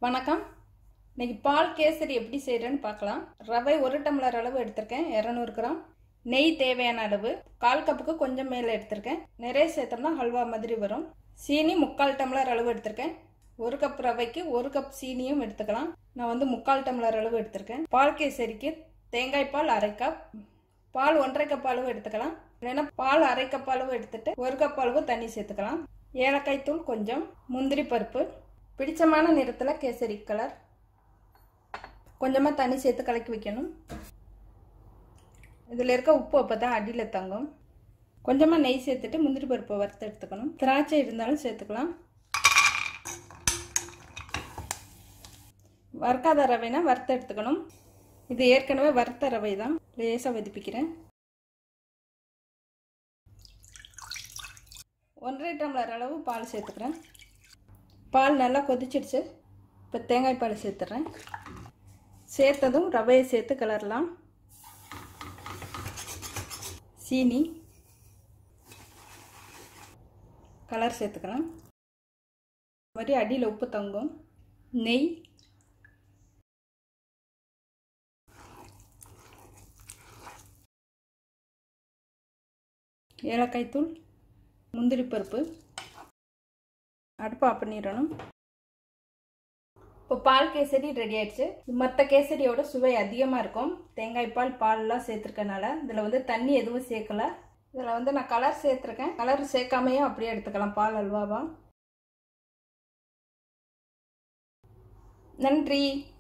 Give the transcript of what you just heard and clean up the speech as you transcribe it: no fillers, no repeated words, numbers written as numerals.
வணக்கம். இன்னைக்கு பால் கேசரி எப்படி செய்யறேன்னு பார்க்கலாம். ரவை 1 டம்ளர் அளவு எடுத்திருக்கேன், 200 கிராம். நெய் தேவையான அளவு, 1/4 கப்புக்கு கொஞ்சம் மேலே எடுத்திருக்கேன். நிறைய சேர்த்தோம்னா ஹல்வா மாதிரி வரும். சீனி 3/4 டம்ளர் அளவு எடுத்திருக்கேன். 1 கப் ரவைக்கு 1 கப் சீனியும் எடுத்துக்கலாம். நான் 3/4 டம்ளர் அளவு எடுத்திருக்கேன். பால் கேசரிக்கு தேங்காய் பால் 1/2 கப், பால் 1/2 கப் அளவு எடுத்துக்கலாம். இல்லைன்னா பால் 1/2 கப் அளவு எடுத்துட்டு 1 கப் அளவு தண்ணி சேர்த்துக்கலாம். ஏலக்காய் தூள் கொஞ்சம், முந்திரி பருப்பு, பிடிச்சமான நிறத்தில் கேசரி கலர், கொஞ்சமாக தண்ணி சேர்த்து கலக்கி வைக்கணும். இதில் இருக்க உப்பு அப்போ தான் அடியில் தங்கும். கொஞ்சமாக நெய் சேர்த்துட்டு முந்திரி பருப்பை வறுத்து எடுத்துக்கணும். திராட்சை இருந்தாலும் சேர்த்துக்கலாம். வறுக்காத ரவைனா வறுத்து எடுத்துக்கணும். இது ஏற்கனவே வறுத்த ரவை தான், லேசாக வெதுப்பிக்கிறேன். 1/2 டம்ளர் அளவு பால் சேர்த்துக்கிறேன். பால் நல்லா கொதிச்சிடுச்சு. இப்போ தேங்காய் பால் சேர்த்துறேன். சேர்த்ததும் ரவையை சேர்த்து கிளறலாம். சீனி, கலர் சேர்த்துக்கலாம். மாதிரி அடியில் உப்பு தங்கும். நெய், ஏலக்காய் தூள், முந்திரி பருப்பு. அடுப்பு ஆஃப் பண்ணிடணும். இப்போ பால் கேசரி ரெடி ஆயிடுச்சு. மற்ற கேசரியோட சுவை அதிகமாக இருக்கும். தேங்காய் பால் பால்லாம் சேர்த்துருக்கனால. இதில் தண்ணி எதுவும் சேர்க்கல. இதில் நான் கலர் சேர்த்துருக்கேன். கலர் சேர்க்காமையும் அப்படியே எடுத்துக்கலாம் பால் அல்வாவா. நன்றி.